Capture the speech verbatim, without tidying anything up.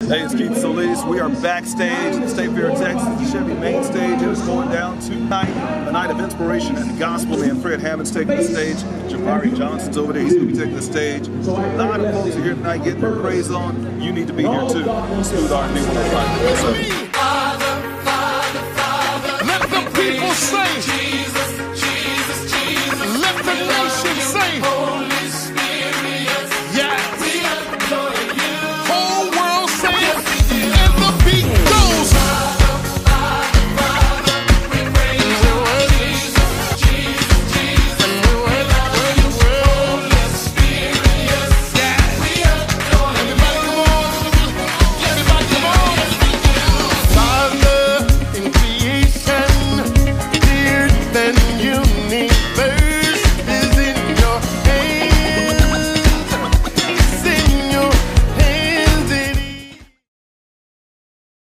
Hey, it's Keith Solis. We are backstage at State Fair, Texas, the Chevy main stage. It is going down tonight, a night of inspiration and gospel. Man, Fred Hammond's taking the stage. Jabari Johnson's over there. He's going to be taking the stage. A lot of folks are here tonight getting their praise on. You need to be here too. Smooth R and B one oh five. Father, Father, Father, let the people sing.